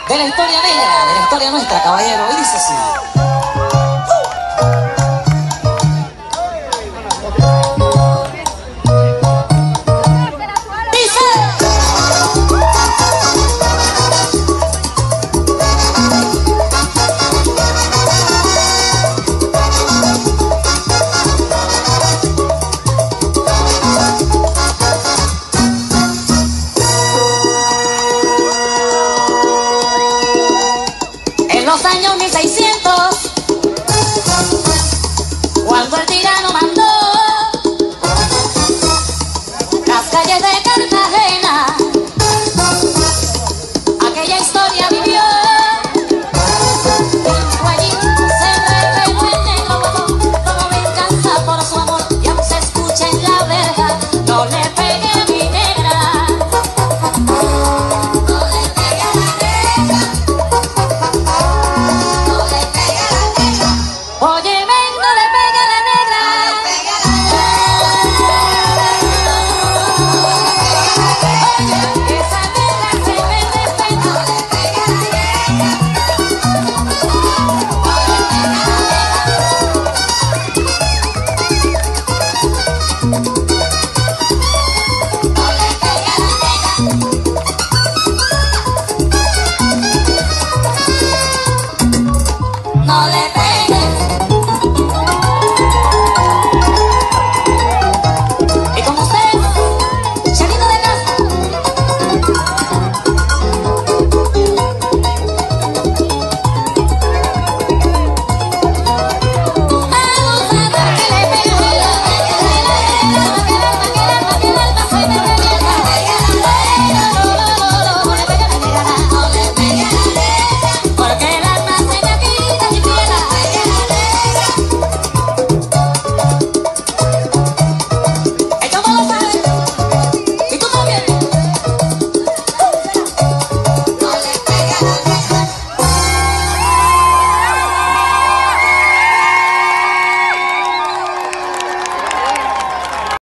de la historia negra, de la historia nuestra, caballero. Y dice así. En los años 1600, cuando el tirano mandó las calles de Cartagena, aquella historia vivió. Allí se reveló el negro botón como venganza por su amor, y aún se escucha en la verja: no le pegue a mi negra. Oye, ven, no le pegue a la negra. Oye, esa negra se me respeta. No le pegue a la negra. No le pegue a la negra. No le